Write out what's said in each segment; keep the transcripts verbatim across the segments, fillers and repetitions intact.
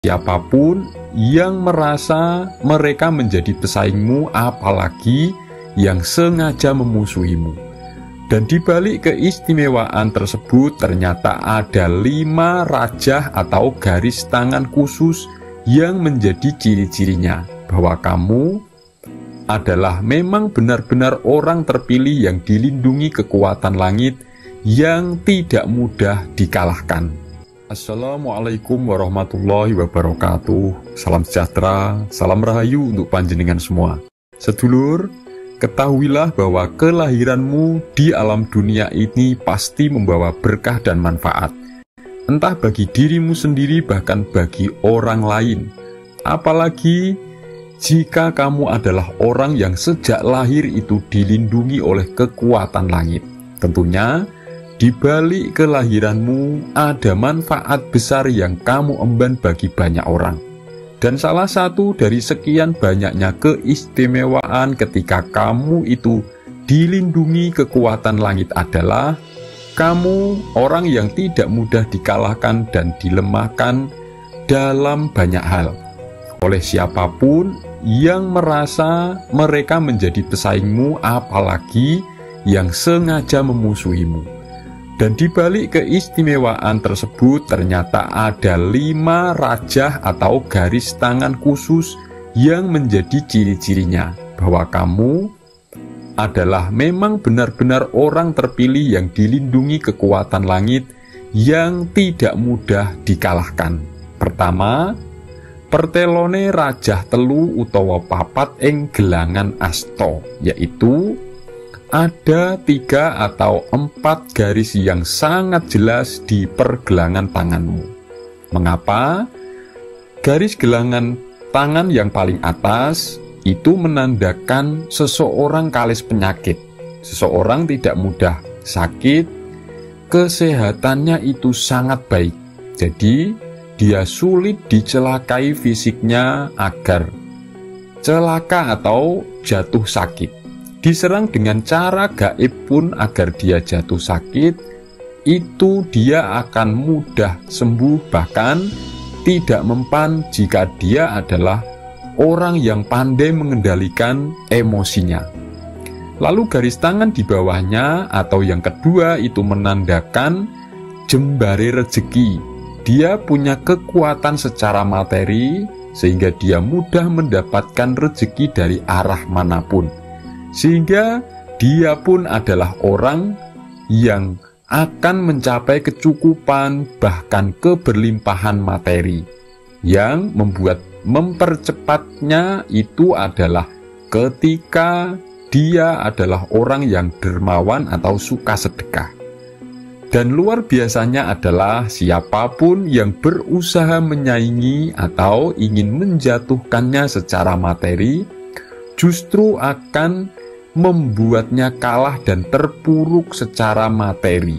siapapun yang merasa mereka menjadi pesaingmu, apalagi yang sengaja memusuhimu. Dan di balik keistimewaan tersebut ternyata ada lima rajah atau garis tangan khusus yang menjadi ciri-cirinya bahwa kamu adalah memang benar-benar orang terpilih yang dilindungi kekuatan langit yang tidak mudah dikalahkan. Assalamualaikum warahmatullahi wabarakatuh. Salam sejahtera, salam rahayu untuk panjenengan semua. Sedulur, ketahuilah bahwa kelahiranmu di alam dunia ini pasti membawa berkah dan manfaat, entah bagi dirimu sendiri bahkan bagi orang lain. Apalagi jika kamu adalah orang yang sejak lahir itu dilindungi oleh kekuatan langit. Tentunya di balik kelahiranmu ada manfaat besar yang kamu emban bagi banyak orang. Dan salah satu dari sekian banyaknya keistimewaan ketika kamu itu dilindungi kekuatan langit adalah kamu orang yang tidak mudah dikalahkan dan dilemahkan dalam banyak hal oleh siapapun yang merasa mereka menjadi pesaingmu, apalagi yang sengaja memusuhimu. Dan di balik keistimewaan tersebut ternyata ada lima rajah atau garis tangan khusus yang menjadi ciri-cirinya bahwa kamu adalah memang benar-benar orang terpilih yang dilindungi kekuatan langit yang tidak mudah dikalahkan. Pertama, pertelone rajah telu utawa papat ing gelangan asta, yaitu ada tiga atau empat garis yang sangat jelas di pergelangan tanganmu. Mengapa? Garis gelangan tangan yang paling atas itu menandakan seseorang kalis penyakit. Seseorang tidak mudah sakit, kesehatannya itu sangat baik. Jadi, dia sulit dicelakai fisiknya agar celaka atau jatuh sakit. Diserang dengan cara gaib pun agar dia jatuh sakit, itu dia akan mudah sembuh, bahkan tidak mempan jika dia adalah orang yang pandai mengendalikan emosinya. Lalu garis tangan di bawahnya atau yang kedua itu menandakan jembare rezeki. Dia punya kekuatan secara materi sehingga dia mudah mendapatkan rezeki dari arah manapun. Sehingga dia pun adalah orang yang akan mencapai kecukupan bahkan keberlimpahan materi. Yang membuat mempercepatnya itu adalah ketika dia adalah orang yang dermawan atau suka sedekah. Dan luar biasanya adalah siapapun yang berusaha menyaingi atau ingin menjatuhkannya secara materi, justru akan membuatnya kalah dan terpuruk secara materi.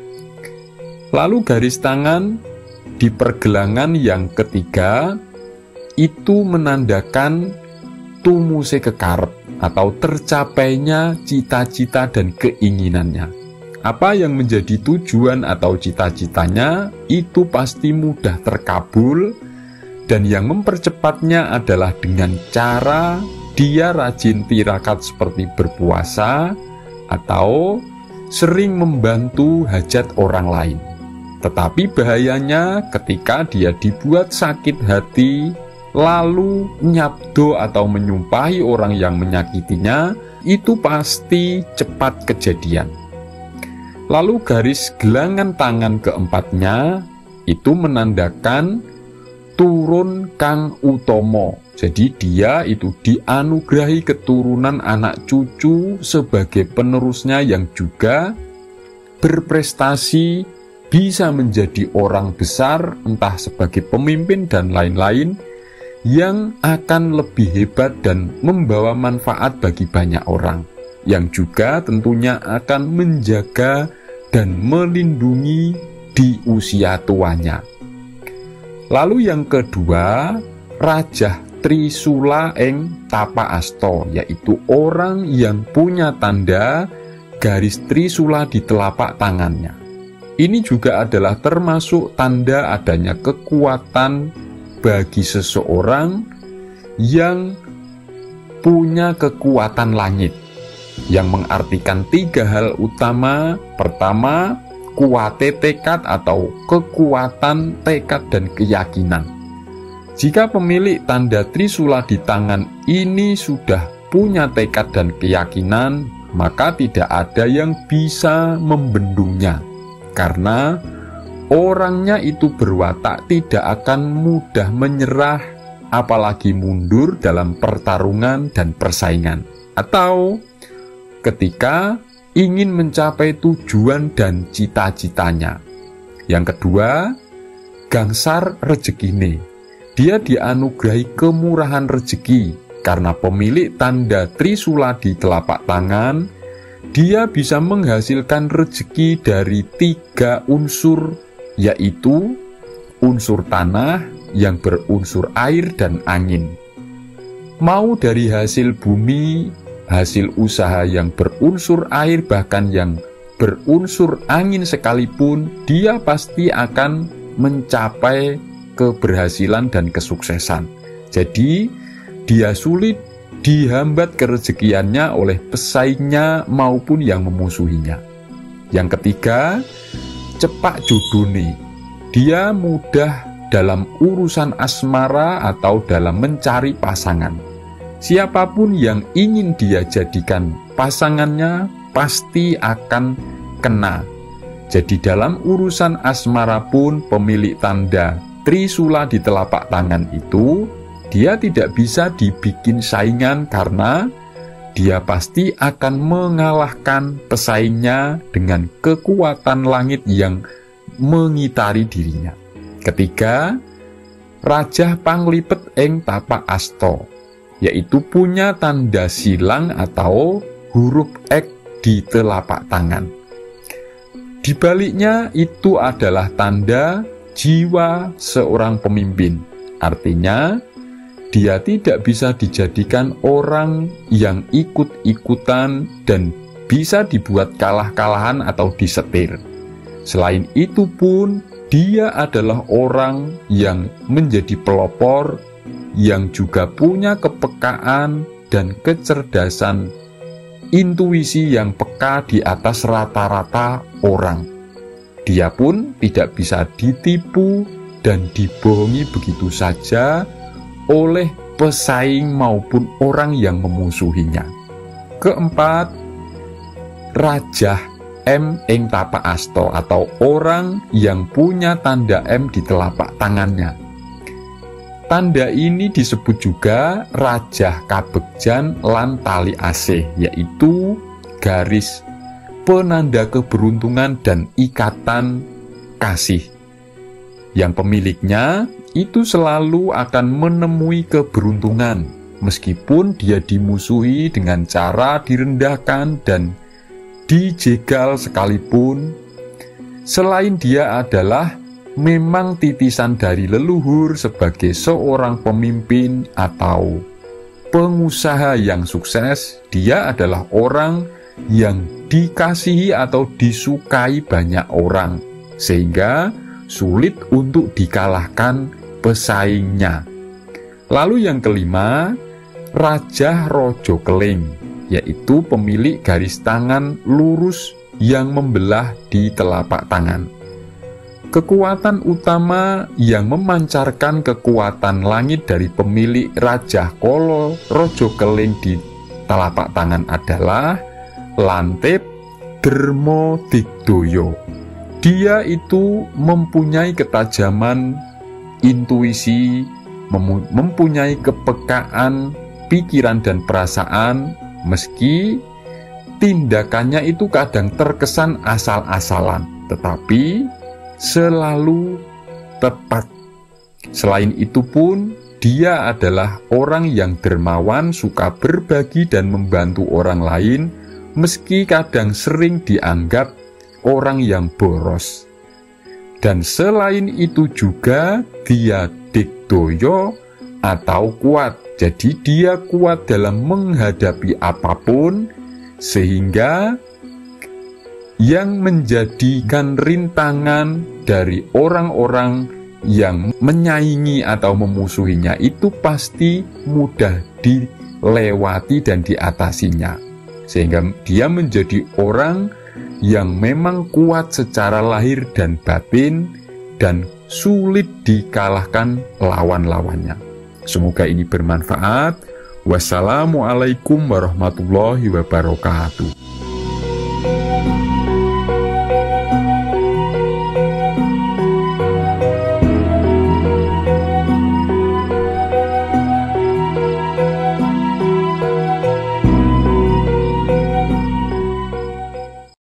Lalu garis tangan di pergelangan yang ketiga itu menandakan tumuse kekarep atau tercapainya cita-cita dan keinginannya. Apa yang menjadi tujuan atau cita-citanya itu pasti mudah terkabul, dan yang mempercepatnya adalah dengan cara dia rajin tirakat seperti berpuasa atau sering membantu hajat orang lain. Tetapi bahayanya ketika dia dibuat sakit hati lalu nyabdo atau menyumpahi orang yang menyakitinya, itu pasti cepat kejadian. Lalu garis gelangan tangan keempatnya itu menandakan turun kang utomo. Jadi dia itu dianugerahi keturunan anak cucu sebagai penerusnya yang juga berprestasi, bisa menjadi orang besar, entah sebagai pemimpin dan lain-lain, yang akan lebih hebat dan membawa manfaat bagi banyak orang, yang juga tentunya akan menjaga dan melindungi di usia tuanya. Lalu yang kedua, rajah Trisula ing tapa asto, yaitu orang yang punya tanda garis trisula di telapak tangannya. Ini juga adalah termasuk tanda adanya kekuatan bagi seseorang yang punya kekuatan langit, yang mengartikan tiga hal utama. Pertama, kuate tekad atau kekuatan tekad dan keyakinan. Jika pemilik tanda Trisula di tangan ini sudah punya tekad dan keyakinan, maka tidak ada yang bisa membendungnya, karena orangnya itu berwatak tidak akan mudah menyerah, apalagi mundur dalam pertarungan dan persaingan, atau ketika ingin mencapai tujuan dan cita-citanya. Yang kedua, gangsar rezekine. Dia dianugerahi kemurahan rezeki. Karena pemilik tanda Trisula di telapak tangan, dia bisa menghasilkan rezeki dari tiga unsur, yaitu unsur tanah yang berunsur air dan angin. Mau dari hasil bumi, hasil usaha yang berunsur air, bahkan yang berunsur angin sekalipun, dia pasti akan mencapai keberhasilan dan kesuksesan. Jadi, dia sulit dihambat kerezekiannya oleh pesaingnya maupun yang memusuhinya. Yang ketiga, cepak jodone. Dia mudah dalam urusan asmara atau dalam mencari pasangan. Siapapun yang ingin dia jadikan pasangannya pasti akan kena. Jadi dalam urusan asmara pun pemilik tanda Trisula di telapak tangan itu, dia tidak bisa dibikin saingan karena dia pasti akan mengalahkan pesaingnya dengan kekuatan langit yang mengitari dirinya. Ketiga, Rajah panglipet ing tapak asto, yaitu punya tanda silang atau huruf X di telapak tangan. Di baliknya itu adalah tanda jiwa seorang pemimpin. Artinya, dia tidak bisa dijadikan orang yang ikut-ikutan dan bisa dibuat kalah-kalahan atau disetir. Selain itu pun, dia adalah orang yang menjadi pelopor, yang juga punya kepekaan dan kecerdasan intuisi yang peka di atas rata-rata orang. Dia pun tidak bisa ditipu dan dibohongi begitu saja oleh pesaing maupun orang yang memusuhinya. Keempat, Rajah M ing tapak asto atau orang yang punya tanda M di telapak tangannya. Tanda ini disebut juga Rajah kabegjan lan tali asih, yaitu garis penanda keberuntungan dan ikatan kasih, yang pemiliknya itu selalu akan menemui keberuntungan, meskipun dia dimusuhi dengan cara direndahkan dan dijegal sekalipun. Selain dia adalah memang titisan dari leluhur sebagai seorang pemimpin atau pengusaha yang sukses, dia adalah orang yang dikasihi atau disukai banyak orang, sehingga sulit untuk dikalahkan pesaingnya. Lalu yang kelima, Rajah Rojo Keling, yaitu pemilik garis tangan lurus yang membelah di telapak tangan. Kekuatan utama yang memancarkan kekuatan langit dari pemilik Rajah Kolo Rojo Keling di telapak tangan adalah Lantip Dermo Digdoyo. Dia itu mempunyai ketajaman intuisi, mempunyai kepekaan pikiran dan perasaan, meski tindakannya itu kadang terkesan asal-asalan, tetapi selalu tepat. Selain itu pun, dia adalah orang yang dermawan, suka berbagi dan membantu orang lain, meski kadang sering dianggap orang yang boros. Dan selain itu juga dia digdoyo atau kuat. Jadi dia kuat dalam menghadapi apapun, sehingga yang menjadikan rintangan dari orang-orang yang menyaingi atau memusuhinya itu pasti mudah dilewati dan diatasinya, sehingga dia menjadi orang yang memang kuat secara lahir dan batin dan sulit dikalahkan lawan-lawannya. Semoga ini bermanfaat. Wassalamualaikum warahmatullahi wabarakatuh.